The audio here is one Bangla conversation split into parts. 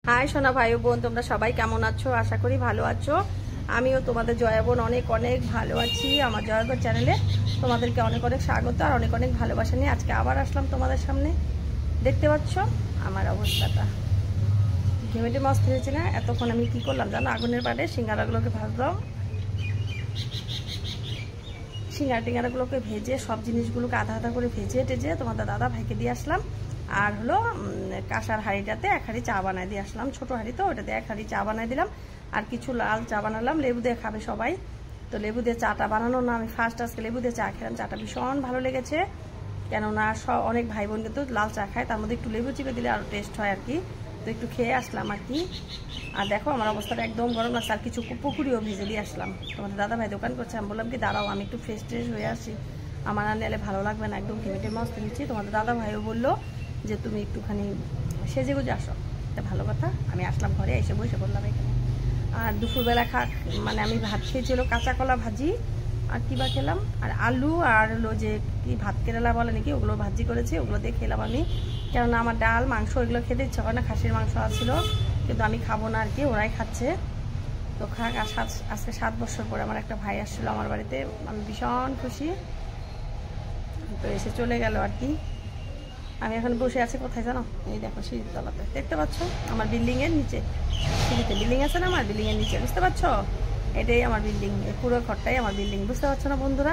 হাই সোনা ভাই ও বোন, তোমরা সবাই কেমন আছো? আশা করি ভালো আছো। আমিও তোমাদের জয়া বোন অনেক অনেক ভালো আছি। আমার জয়া বোন চ্যানেলে তোমাদেরকে অনেক অনেক স্বাগত আর অনেক অনেক ভালোবাসা নিয়ে আজকে আবার আসলাম তোমাদের সামনে। দেখতে পাচ্ছ আমার অবস্থাটা, ঘেমেটে মাছ ফেলেছি না। এতক্ষণ আমি কি করলাম জানো? আগুনের পাড়ে সিঙ্গারাগুলোকে ভাজলাম, সিঙ্গারাগুলোকে ভেজে সব জিনিসগুলোকে আধা আধা করে ভেজে টেজে তোমাদের দাদা ভাইকে দিয়ে আসলাম। আর হলো কাঁসার হাঁড়িটাতে এক হাঁড়ি চা বানায় দিয়ে আসলাম, ছোটো হাঁড়ি তো ওটাতে এক হাঁড়ি চা বানায় দিলাম। আর কিছু লাল চা বানালাম, লেবু দিয়ে খাবে সবাই। তো লেবু দিয়ে চাটা বানানো না, আমি ফার্স্ট আজকে লেবু দিয়ে চা খেলাম। চাটা ভীষণ ভালো লেগেছে, কেননা সব অনেক ভাই বোন কিন্তু লাল চা খায়, তার মধ্যে একটু লেবু চিপে দিলে আরও টেস্ট হয় আর কি। তো একটু খেয়ে আসলাম আর কি। আর দেখো আমার অবস্থাটা একদম গরম লাগছে। আর কিছু পুকুরিও ভেজে দিয়ে আসলাম। তোমাদের দাদা ভাই দোকান করছে, আমি বললাম কি দাঁড়াও আমি একটু ফ্রেশ ট্রেশ হয়ে আসি, আমার আর নেলে ভালো লাগবে না, একদম ঘেমেটে মস্ত নিচ্ছি। তোমাদের দাদা ভাইও বললো যে তুমি একটুখানি সেজে গুজে আসো, এটা ভালো কথা। আমি আসলাম ঘরে, এসে বসে বললাম এখানে। আর দুপুরবেলা মানে আমি ভাত খেয়েছিল কাঁচা কলা ভাজি, আর কী বা খেলাম, আর আলু আর হলো যে কি ভাত কেরালা বলে নাকি, ওগুলো ভাজি করেছে, ওগুলো দিয়ে খেলাম আমি। কেননা আমার ডাল মাংস এগুলো খেতে ইচ্ছা করে না, খাসির মাংস আসছিল কিন্তু আমি খাবো না আর কি, ওরাই খাচ্ছে। তো খাক। আর আজকে 7 বছর পরে আমার একটা ভাই আসছিলো আমার বাড়িতে, আমি ভীষণ খুশি। তো এসে চলে গেল আর কি। আমি এখন বসে আছি কোথায় জানো? এই দেখো সিঁড়ির তলাতে, দেখতে পাচ্ছ আমার বিল্ডিংয়ের নিচে, সিঁড়িতে বিল্ডিং আছে না আমার বিল্ডিংয়ের নিচে, বুঝতে পারছো? এটাই আমার বিল্ডিং, এই পুরো ঘরটাই আমার বিল্ডিং, বুঝতে পারছো না বন্ধুরা?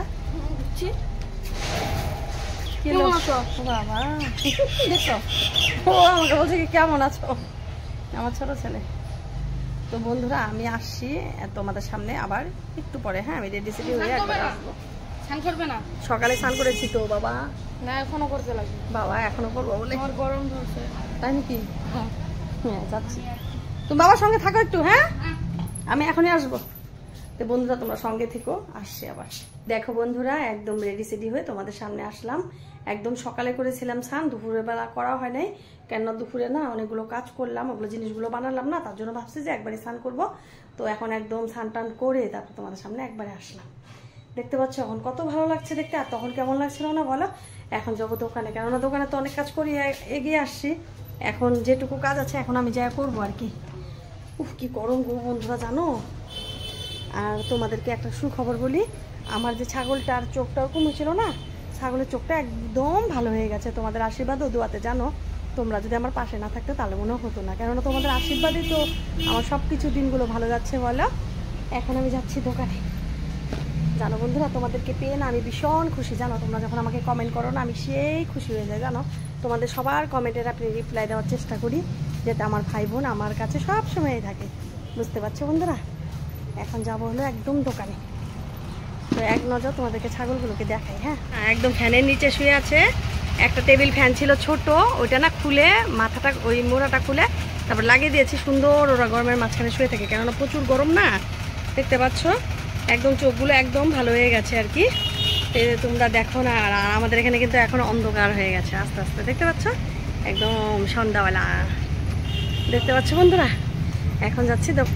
বাবা দেখছো, ও আমাকে বলছে কি কেমন আছো, আমার ছোট ছেলে। তো বন্ধুরা আমি আসছি তোমাদের সামনে আবার একটু পরে, হ্যাঁ আমি রেডি সেডি হয়ে একবার আসবো। স্নান করবে না? সকালে স্নান করেছি তো বাবা। না এখনো করতে লাগবে বাবা, এখনো করবো বলে? আমার গরম ধরছে। তাই নাকি? হ্যাঁ যাচ্ছি, তুমি বাবার সঙ্গে থাকো একটু, হ্যাঁ আমি এখনই আসবো। তো বন্ধুরা তোমরা সঙ্গে থেকো, আসছি আবার। দেখো বন্ধুরা একদম রেডি সেডি হয়ে তোমাদের সামনে আসলাম। একদম সকালে করেছিলাম স্নান, দুপুরের বেলা করা হয় নাই, কেননা দুপুরে না অনেকগুলো কাজ করলাম, ওগুলো জিনিসগুলো বানালাম না, তার জন্য ভাবছি যে একবারে স্নান করবো। তো এখন একদম স্নান টান করে তারপর তোমাদের সামনে একবারে আসলাম। দেখতে পাচ্ছ এখন কত ভালো লাগছে দেখতে, আর তখন কেমন লাগছিল না বলো? এখন যাবো দোকানে, কেননা দোকানে তো অনেক কাজ করি, এগিয়ে আসছি। এখন যেটুকু কাজ আছে এখন আমি যা করবো আর কি। উফ কি গরম গো বন্ধুরা জানো। আর তোমাদেরকে একটা সুখবর বলি, আমার যে ছাগলটার চোখটাও কমেছিল না, ছাগলের চোখটা একদম ভালো হয়ে গেছে তোমাদের আশীর্বাদ ও দোয়াতে। জানো তোমরা যদি আমার পাশে না থাকতে তাহলে মনে হতো না, কেননা তোমাদের আশীর্বাদই তো আমার সব কিছু দিনগুলো ভালো যাচ্ছে বলো। এখন আমি যাচ্ছি দোকানে। জানো বন্ধুরা তোমাদেরকে পেয়ে না আমি ভীষণ খুশি, জানো তোমরা যখন আমাকে কমেন্ট করো না আমি সেই খুশি হয়ে যাই। জানো তোমাদের সবার কমেন্টের আপনি রিপ্লাই দেওয়ার চেষ্টা করি, যাতে আমার ভাই বোন আমার কাছে সব সময়ই থাকে, বুঝতে পারছো বন্ধুরা? এখন যাবো হলো একদম দোকানে। তো এক নজর তোমাদেরকে ছাগলগুলোকে দেখাই। হ্যাঁ একদম ফ্যানের নিচে শুয়ে আছে, একটা টেবিল ফ্যান ছিল ছোট, ওইটা না খুলে মাথাটা ওই মোড়াটা খুলে তারপর লাগিয়ে দিয়েছি, সুন্দর ওরা গরমের মাঝখানে শুয়ে থাকে, কেননা প্রচুর গরম না, দেখতে পাচ্ছ? একদম চোখগুলো একদম ভালো হয়ে গেছে আর কি। তোমরা দেখো না, আর আমাদের এখানে কিন্তু এখন অন্ধকার হয়ে গেছে আস্তে আস্তে, দেখতে পাচ্ছ? একদম সন্ধ্যাবেলা, দেখতে পাচ্ছ বন্ধুরা? এখন যাচ্ছি দেখো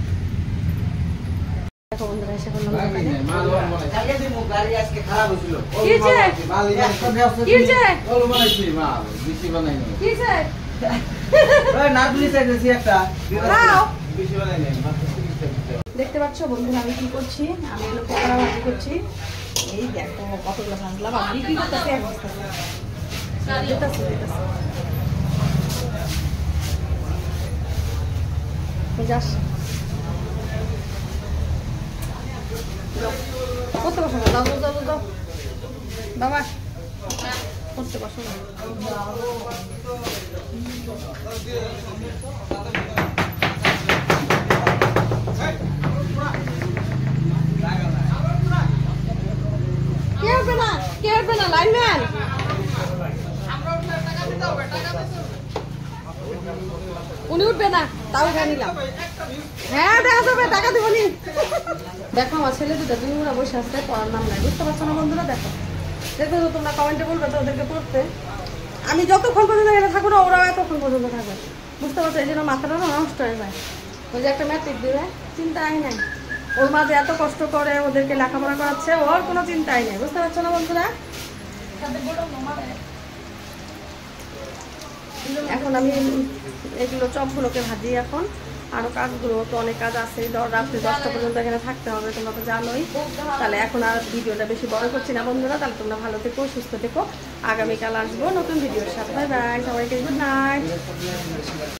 বন্ধুরা, এসে বললাম দেখতে পাচ্ছ বন্ধুরা আমি কি করছি, আমি হলো পকোড়া ভাজি করছি। এই দেখো কতগুলো ভাজলাম, আর বিক্রি করতেছি এক বস্তা করতে বসো না, দাও বাবা করতে বসো না। লাইনম্যান উনি উঠবে না, তাও উঠে নিলাম। হ্যাঁ দেখা যাবে, টাকা দিব নি। দেখো আমার ছেলে দুটো দুইরা বসে আসতে পড়ার নাম নাই, বুঝতে পারছো না বন্ধুরা? দেখো দেখো তোমরা কমেন্টে বলবে তো ওদেরকে পড়তে, আমি যতক্ষণ পর্যন্ত এখানে থাকবো না ওরাও এতক্ষণ পর্যন্ত থাকবে, বুঝতে পারছো? এই জন্য মাথাটা নষ্ট হয়ে যায়। ওই যে একটা ম্যাট্রিক দিবে, চিন্তাই নাই, ওর মা যে এত কষ্ট করে ওদেরকে লেখাপড়া করাচ্ছে, ওর কোনো চিন্তাই নেই, বুঝতে পারছো না বন্ধুরা? এখন আমি এগুলো চপগুলোকে ভাজি এখন। আরও কাজগুলো তো অনেক কাজ আছে, রাত্রি 10টা পর্যন্ত এখানে থাকতে হবে, তোমরা তো জানোই। তাহলে এখন আর ভিডিওটা বেশি বড় করছি না বন্ধুরা, তাহলে তোমরা ভালো থেকো, সুস্থ থেকো। আগামীকাল আসবো নতুন ভিডিওর সাথে। বাই বাই, সবাইকে গুড নাইট।